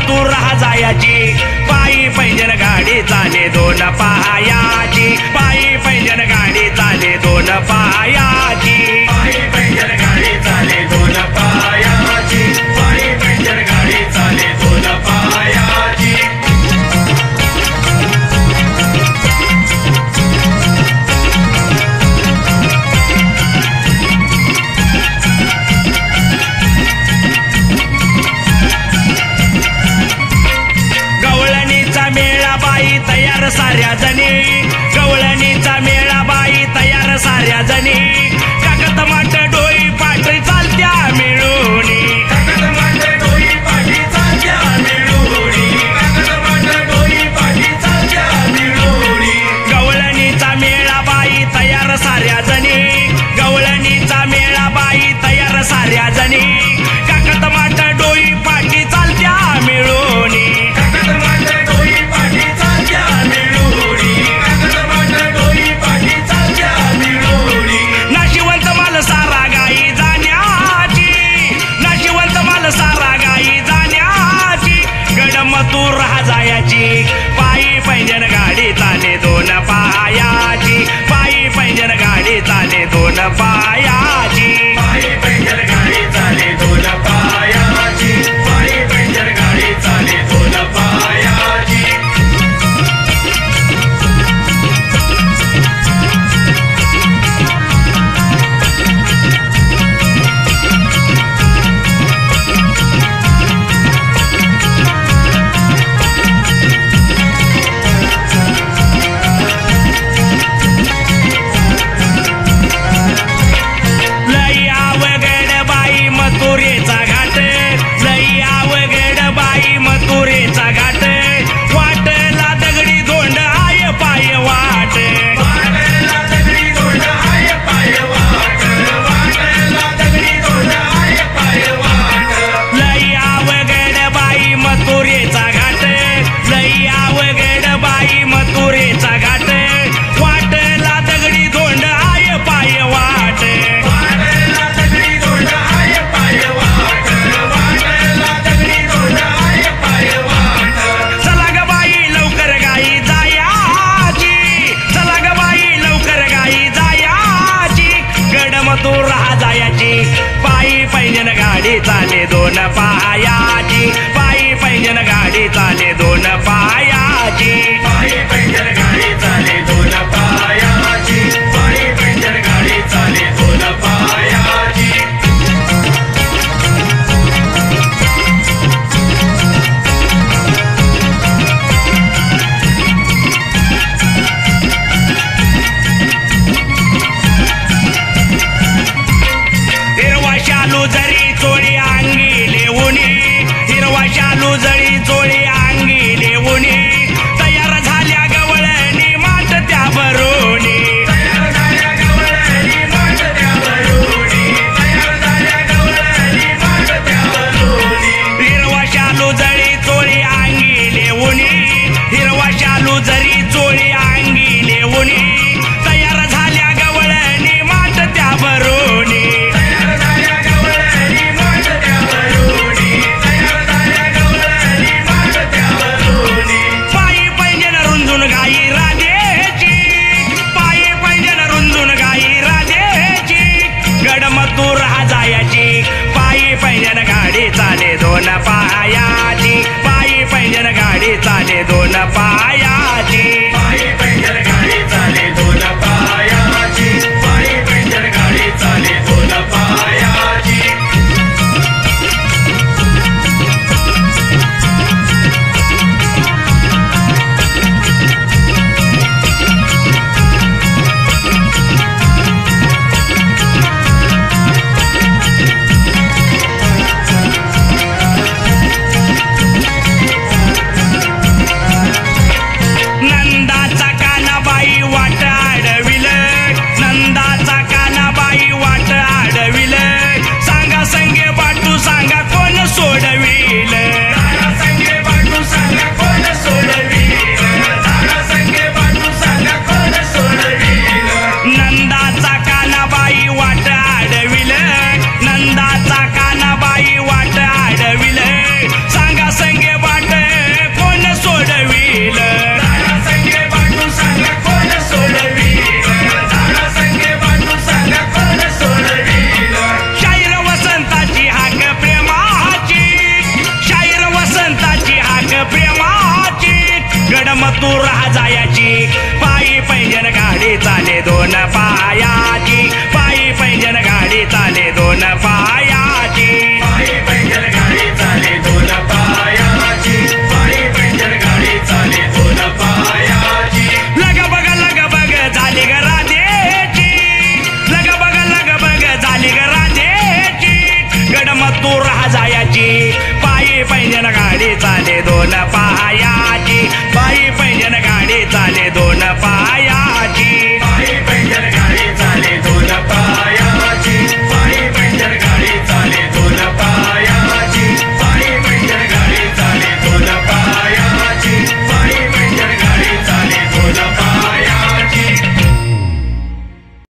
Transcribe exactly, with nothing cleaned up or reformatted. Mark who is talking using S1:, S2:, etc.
S1: मथुर जायाची पायी पैंजण गाडी चाले दोन पायाची पायी पैंजण गाडी चाले दोन पायाची पायी पैंजण गाडी चाले दोन पायाची पायी पैंजण गाडी चाले दोन पायाची तयार साऱ्या जणी गवळणीचा मेळा बाई तयार साऱ्या जणी काकत माट डोई पाटी चालत्या मिळूनी काकत माट डोई पाटी चालत्या मिळूनी काकत माट डोई पाटी चालत्या मिळूनी गवळणीचा मेळा बाई तयार साऱ्या जणी गवळणीचा मेळा बाई तयार साऱ्या जणी काकत माट डोई पाटी चालत्या मिळूनी काकत माट डोई पाटी नाशिवंत माल सारा गाई जाण्याची नाशिवंत माल सारा गाई जाण्याची गड मथुर जायाची पायी पैंजण गाडी चाले दोन पायाची पायी पैंजण गाडी चाले दोन पायाची पायी पैंजण गाडी चाले दोन पायाची पायी पैंजण गाडी चाले दोन पायाची पायी पैंजण गाडी चाले दोन पायाची पायी पैंजण गाडी चाले दोन पायाची पायी पैंजण गाडी चाले दोन पायाची पायी पैंजण गाडी चाले दोन पायाची शालू जरी चोळी अंगी लेवुनी हिरवा शालू जरी चोळी अंगी लेवुनी तयार झाल्या गवळणी माट त्या भरोनी तयार झाल्या गवळणी माट त्या भरोनी तयार झाल्या गवळणी माट त्या भरोनी हिरवा शालू जरी चोळी अंगी लेवुनी हिरवा शालू जरी चोळी अंगी लेवुनी तयार झाल्या गवळणी माट त्या भरोनी तयार झाल्या गवळणी माट घेऊन